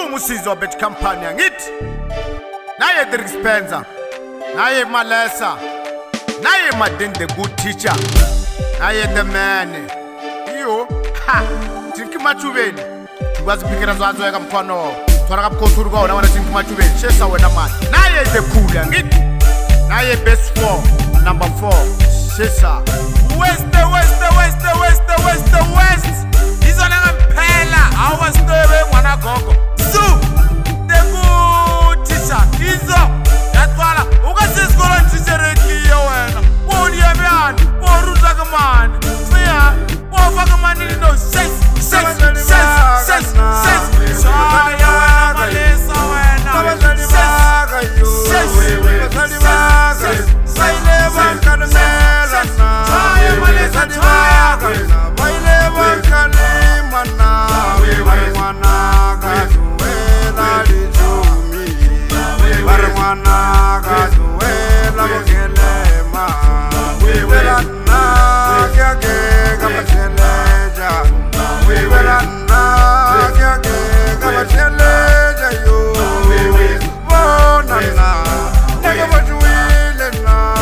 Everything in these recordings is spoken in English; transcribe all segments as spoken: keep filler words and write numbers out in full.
Musizo Bet Company angithi naye Derek Spencer naye Malesa naye Madende good teacher naye the man iyo ha Tinki Machubeni kwazi pikira zwazo eka mkhwano twara kapkothuru kwa ona wana Tinki Machubeni shesa wena man naye the cool angithi naye best four number four shesa west west west west west west izona ngempela awasitobe mwana gogo Zu, the good teacher, Izo, Yatwala, Ugasiscola teacher, Wena, Wodia Man, Woruta man, Fia, Wofakaman in those sex, sex, sex, sex, sex, Saya, Malesa, Wena, sex, sex, sex, I never can melon, Saya, Malesa, Saya, I never can mana, I wanna. Barwana gazuela bokelema Weberana kyake kabacheleja Weberana kyake kabacheleja yo Bonana nega bajuile na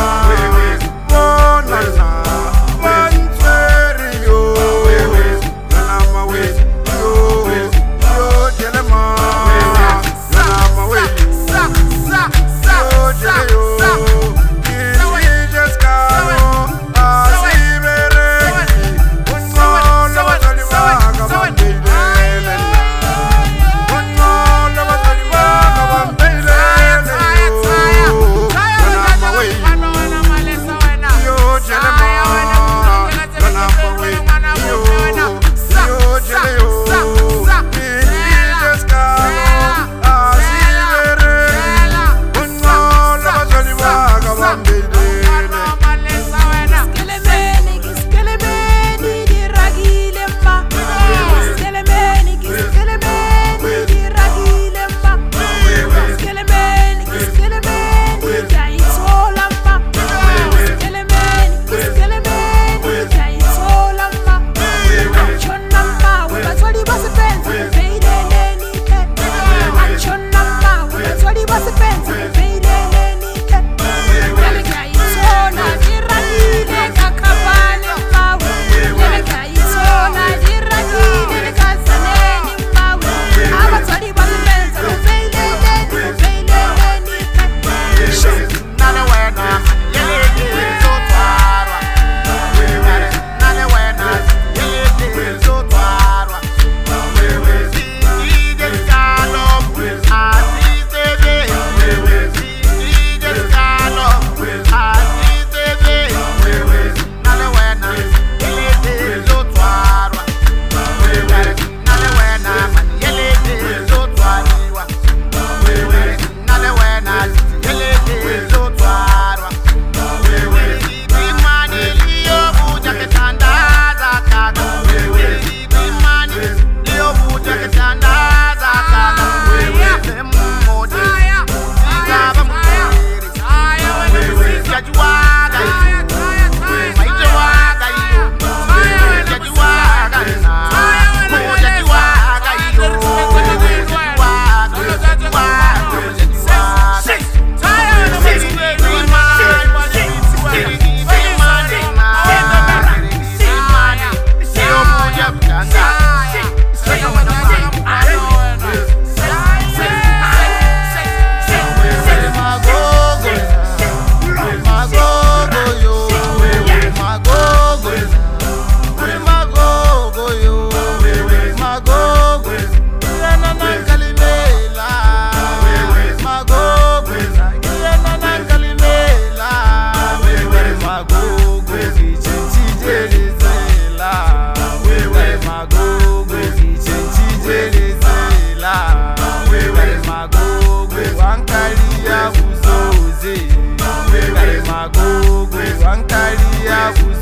Bonana manzeri yo Ganama we yo yo jelema Ganama we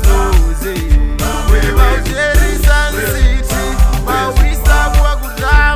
Bawisa bwa kudala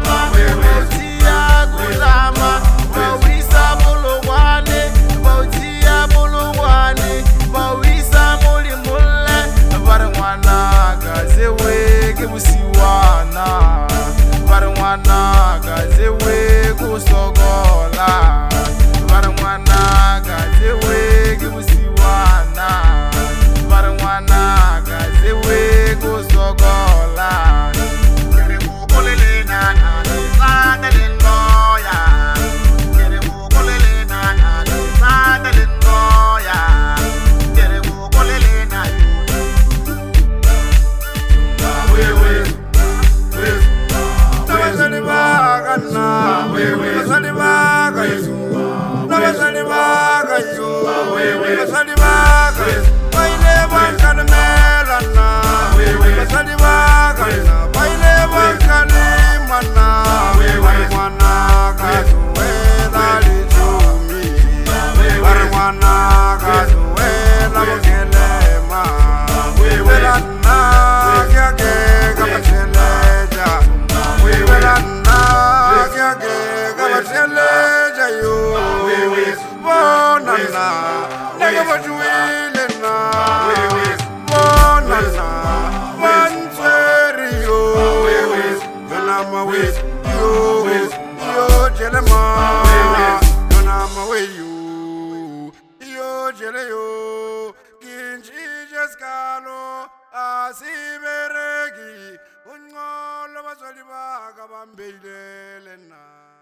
gazewe kusogola Vara mwana gazewe kibusiwana Vara mwana gazewe kusogola Kere mukolele na na Sanga lindoya Kere mukolele na na Sanga lindoya Kere mukolele na Wewe Nabazali bagana Nabazali bagayo Nabazali bagayo Nabazali bagayo Baile bankana melana Nabazali bagana Baile bankana mana Barwana kazuela lijumi Barwana kazuela mkelema Welana kiage kapacheleja Welana kiage kapacheleja yo Bonana Nega bajuilena Bonana Manseri yo Yonama we yo Yo jelema Yonama we yo Yo jele yo Kinchi jeskalo Asiberegi Unngolo bazali baga bambelelena